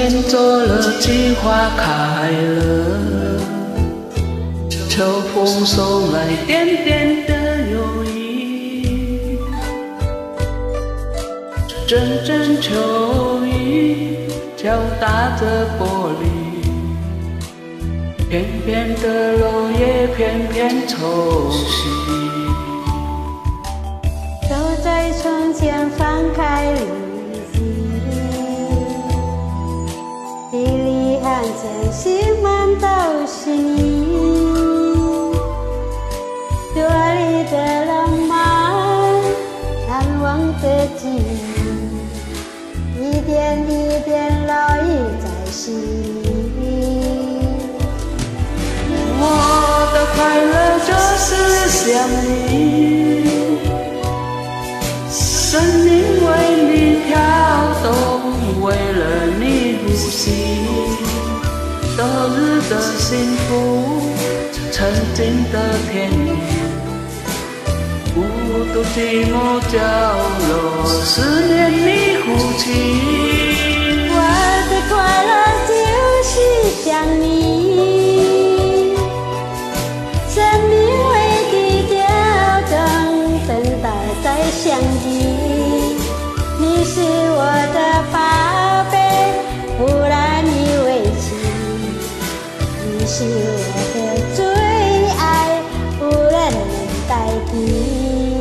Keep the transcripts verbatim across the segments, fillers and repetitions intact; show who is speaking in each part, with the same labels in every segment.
Speaker 1: 天做了菊花开了，秋风送来点点的忧郁，阵阵秋雨敲打着玻璃，片片的落叶片片抽泣。
Speaker 2: 走在窗前翻开日记，字里行间写满都是你，昨日的浪漫，难忘的记忆，一点一点烙印在心里。
Speaker 1: 我的快乐就是想你，生命为你跳动，为了你呼吸。昨日的幸福，曾经的甜蜜，孤独寂寞角落，思念你哭泣。
Speaker 2: 我的快乐就是想你，生命为你跳动，等待再相遇。你是我的宝贝，不让你委屈。你是我的最爱，无人能代替。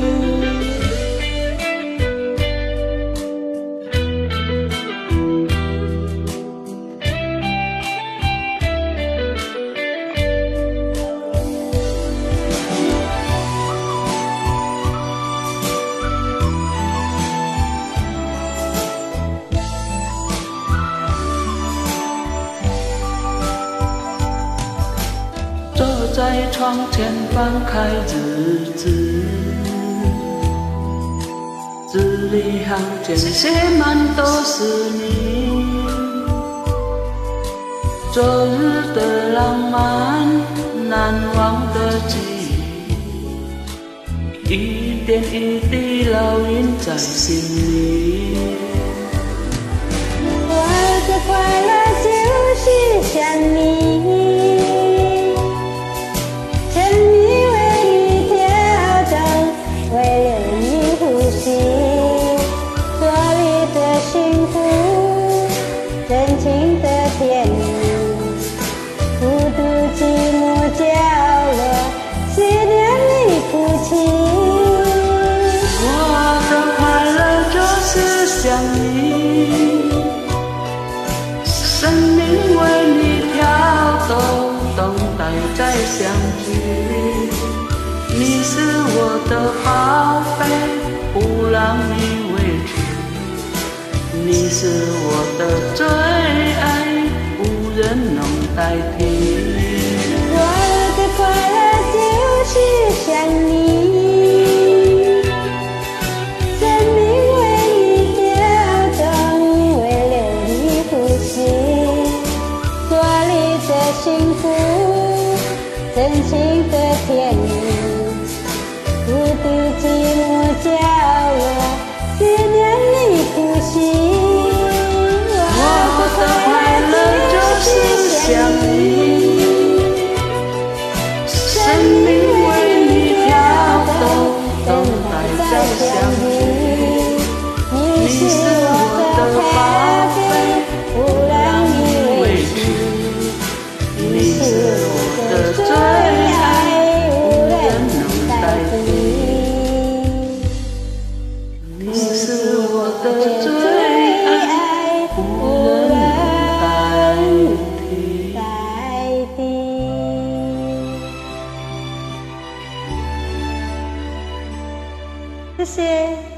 Speaker 1: 坐在窗前翻开日子，字里行间写满都是你。昨日的浪漫，难忘的记忆，一点一滴烙印在心里。
Speaker 2: 我的快乐就是想你。真情的甜蜜，孤独寂寞角落，思念你哭泣。
Speaker 1: 我的快乐就是想你，生命为你跳动，等待再相聚。你是我的宝贝，不让你委屈。你是我的最爱，无人能代替。
Speaker 2: 我的快乐就是想你，生命为你跳动，为了你呼吸。昨日的幸福，真情的甜蜜，孤独寂寞角落，思念你哭泣。
Speaker 1: 想你，生命为你跳动，等待再相遇。你是我的宝贝，不让你委屈。你是我的最爱，无人能代替。你是我的最爱，无人能代替。
Speaker 2: 谢谢。